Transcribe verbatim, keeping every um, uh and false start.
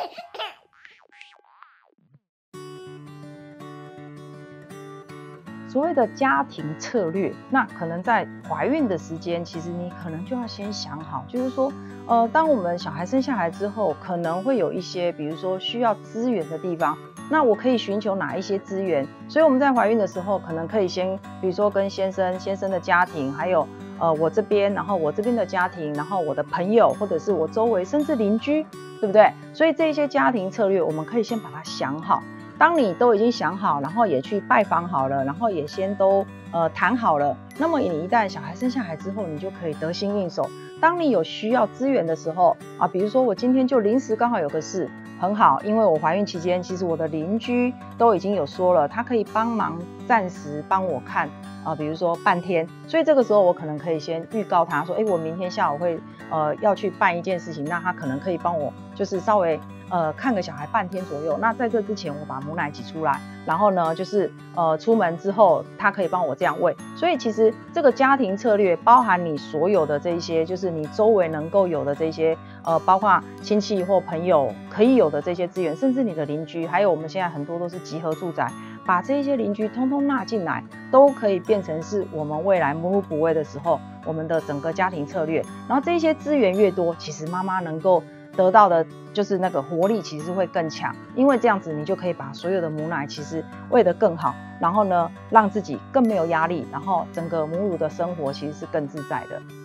所谓的家庭策略，那可能在怀孕的时间，其实你可能就要先想好，就是说，呃，当我们小孩生下来之后，可能会有一些，比如说需要资源的地方，那我可以寻求哪一些资源？所以我们在怀孕的时候，可能可以先，比如说跟先生、先生的家庭，还有呃我这边，然后我这边的家庭，然后我的朋友，或者是我周围，甚至邻居，对不对？所以这些家庭策略，我们可以先把它想好。当你都已经想好，然后也去拜访好了，然后也先都呃谈好了，那么你一旦小孩生下来之后，你就可以得心应手。当你有需要资源的时候啊，比如说我今天就临时刚好有个事，很好，因为我怀孕期间，其实我的邻居都已经有说了，他可以帮忙暂时帮我看啊，比如说半天，所以这个时候我可能可以先预告他说，哎，我明天下午会呃要去办一件事情，那他可能可以帮我就是稍微呃看个小孩半天左右。那在这之前，我把母奶挤出来，然后呢，就是呃出门之后，他可以帮我这样喂。所以其实这个家庭策略包含你所有的这些，就是你周围能够有的这些呃，包括亲戚或朋友可以有的这些资源，甚至你的邻居，还有我们现在很多都是集合住宅。把这些邻居通通纳进来，都可以变成是我们未来母乳哺喂的时候，我们的整个家庭策略。然后这些资源越多，其实妈妈能够得到的就是那个活力其实会更强，因为这样子你就可以把所有的母奶其实喂得更好，然后呢让自己更没有压力，然后整个母乳的生活其实是更自在的。